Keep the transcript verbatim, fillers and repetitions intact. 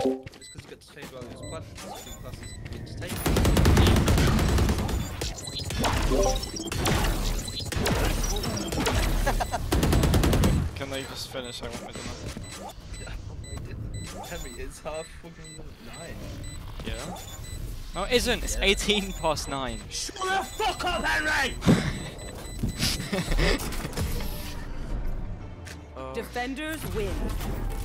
Just because you get to change values, plus classes entertainment. Can they just finish? I want me to know. Yeah, we didn't. Henry, it's half fucking nine. Yeah? No, it isn't. It's Yeah. eighteen past nine. Shut the fuck up, Henry! Defenders win.